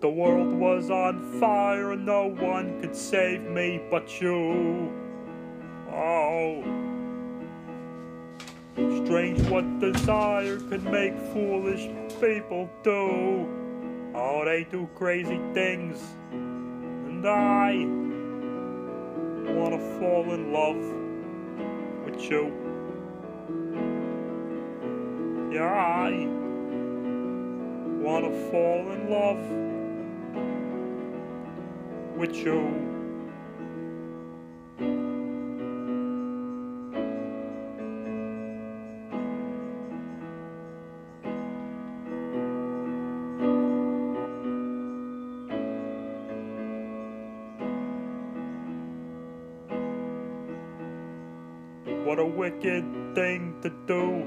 the world was on fire and no one could save me but you. Oh, strange what desire could make foolish people do. Oh, they do crazy things, and I wanna fall in love with you. Yeah, I wanna fall in love with you. What a wicked thing to do,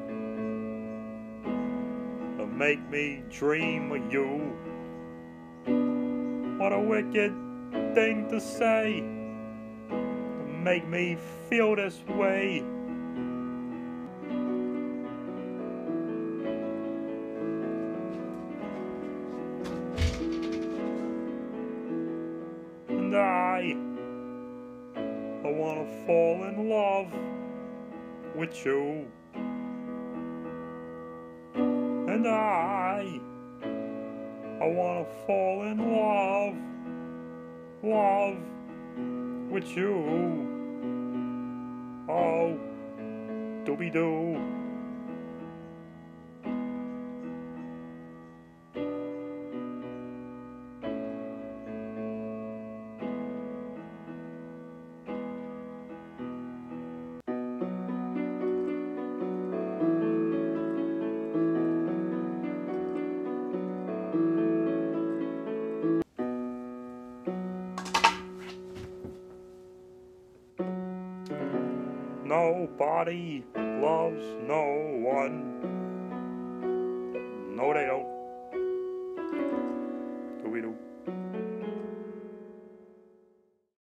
to make me dream of you. What a wicked thing to say, to make me feel this way. And I wanna fall in love with you. And I wanna fall in love with you. Oh, doobie-doo. Nobody loves no one. No, they don't. Doobie-doo.